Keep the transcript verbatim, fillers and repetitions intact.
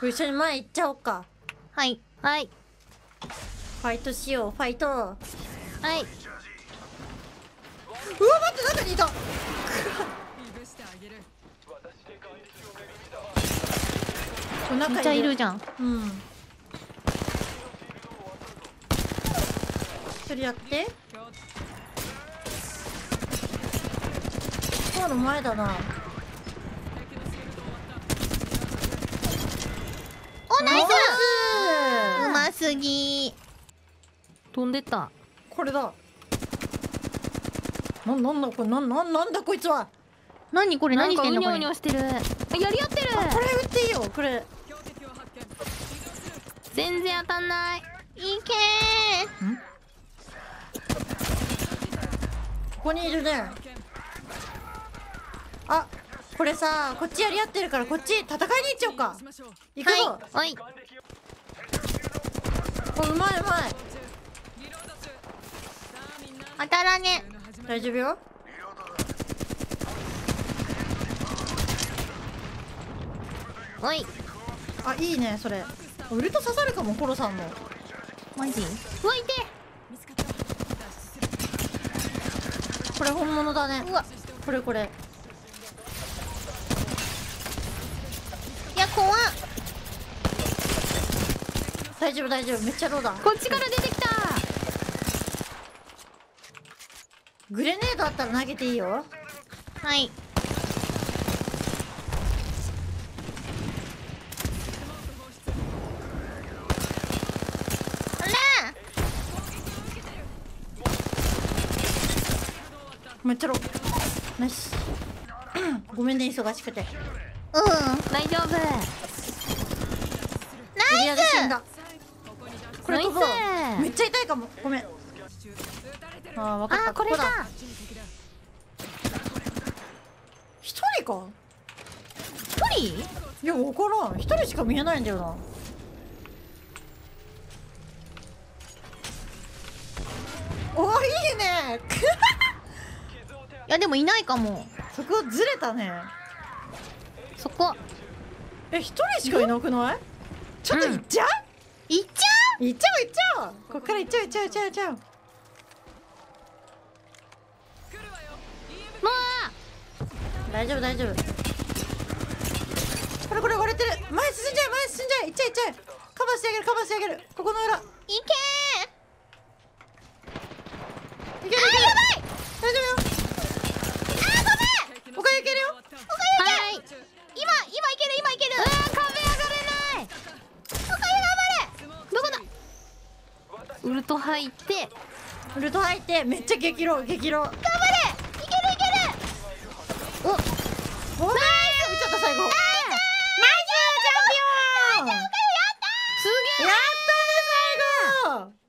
これ一緒に前行っちゃおうか。 はいはいファイトしよう、ファイト。うわはい。 待って、中にいた。中めっちゃいるじゃん。 うん。一人やって。ドアの前だな。 おナイス。 ううますぎ。飛んでった。 これだ。な、なんだこれ、なん、なん、なんだこいつは。 何これ、何してんのこれ。 うにょうにょしてる。やり合ってる。 これ撃っていいよ、これ。 全然当たんない。 いけー。 ん。ここにいるね。あ、これさ、こっちやり合ってるから、こっち戦いに行っちゃおうか。行くぞ。 はい。 お、うまいうまい。 当たらね。 大丈夫よ。 おい。 あ、いいね、それ。ウルト刺さるかも、コロさんの。 マジ？ うわ、いて。 これ本物だね。 うわ、 これこれ。 いや怖っ。 大丈夫大丈夫、めっちゃローだ。 こっちから出てきた。 グレネードあったら投げていいよ。 はい。あらめっちゃロー。ナイス。ごめんね、忙しくて。 うん大丈夫。 クリアで死んだ。これ飛ぶわ。 ナイスめっちゃ痛いかも。ごめん。ああ、わかった。 あー、これだ。 一人か。 一人？ いや、わからん。一人しか見えないんだよな。おー、いいね。 いやでもいないかも。 そこずれたね。 そこ。 え、一人しかいなくない？ちょっと行っちゃう？ いっちゃ行っちゃう行っちゃう。こっから行っちゃう行っちゃう行っちゃう行っちゃう。 も大丈夫大丈夫。これこれ割れてる。前進んじゃう前進んじゃう。行っちゃう行っちゃう。カバーしてあげるカバーしてあげる。ここの裏。 う。いけいけるいける。大丈夫よ。あーごめん。他いけるよ。 う。はい。 今今いける今いける。 うわー、壁上がれない。どこだ。ウルト入って。 ウルト入ってめっちゃ激ロ激ロ。カバ